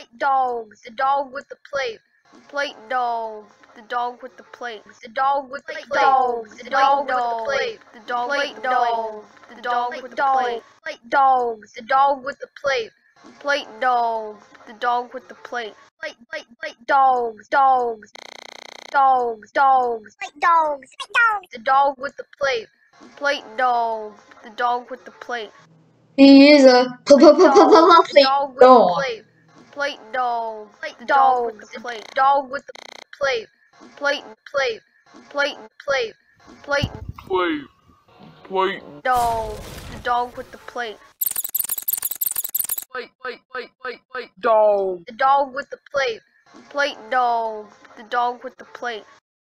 dog, the dog with the plate. Plate dog, the dog with the plate. The dog with the plate. Dog, the dog with the plate. The dog plate dog, the dog with the plate. Plate dog, the dog with the plate. Plate dog, the dog with the plate. Plate dogs, dogs, dogs, dogs. Plate dogs, dogs. The dog with the plate. Plate dog, the dog with the plate. He is a plate dog. Plate dog, the dog with the plate. Dog with the plate. Plate, plate, plate, plate, plate, Plate, plate, dog, the dog with the plate. plate, dog. The dog with the plate. Plate dog, the dog with the plate.